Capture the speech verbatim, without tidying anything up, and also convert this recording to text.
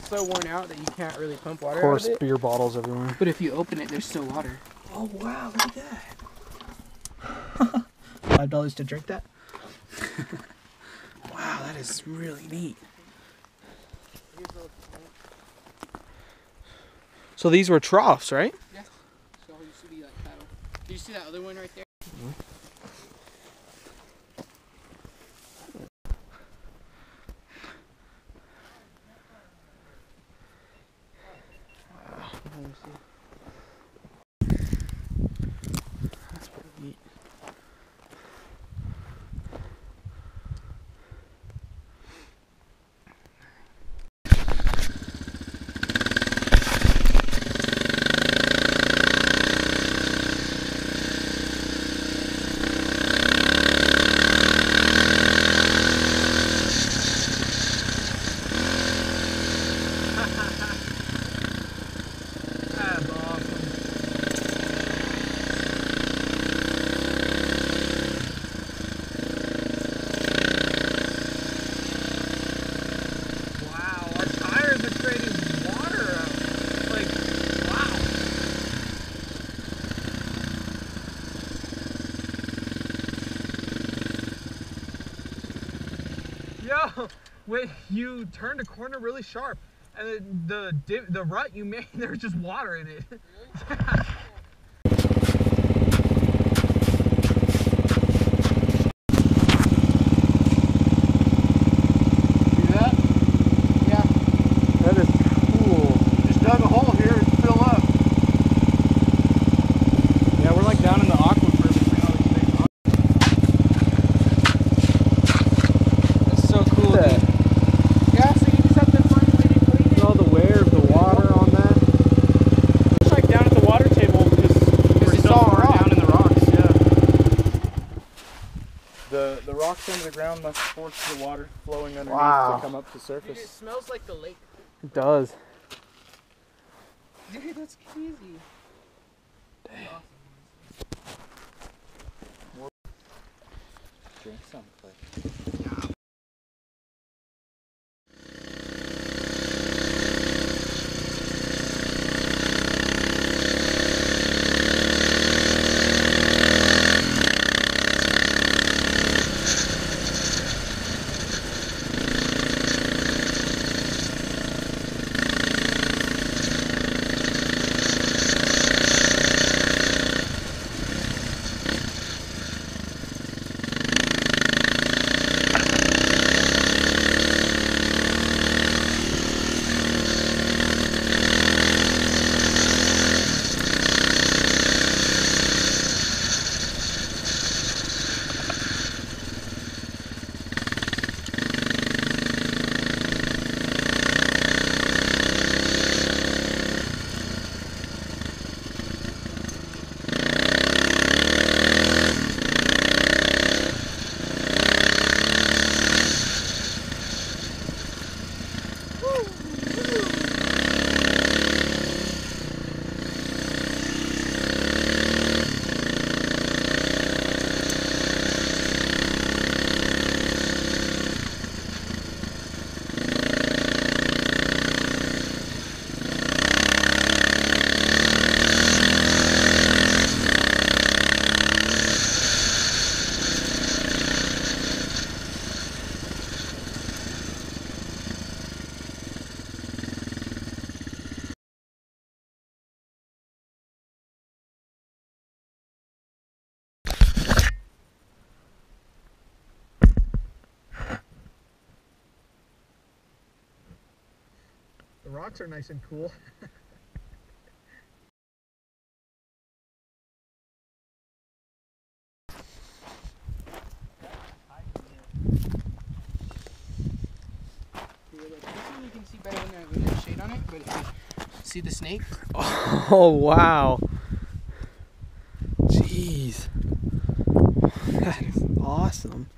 so worn out that you can't really pump water Of course, out of it. beer bottles everywhere. But if you open it, there's still water. Oh wow, look at that. Five dollars to drink that? Wow, that is really neat. So these were troughs, right? Yeah. So you used to be like cattle. Did you see that other one right there? Mm-hmm. That's pretty neat. Yo, when you turned a corner really sharp, and the the, the rut you made, there was just water in it. Yeah. The, the rocks under the ground must force the water flowing underneath Wow. to come up to surface. Dude, it smells like the lake. It does. Dude, that's crazy. Drink some, Clay. The rocks are nice and cool. You can see better when, there, when there's shade on it, but if you see the snake? Oh, wow. Jeez. That is awesome.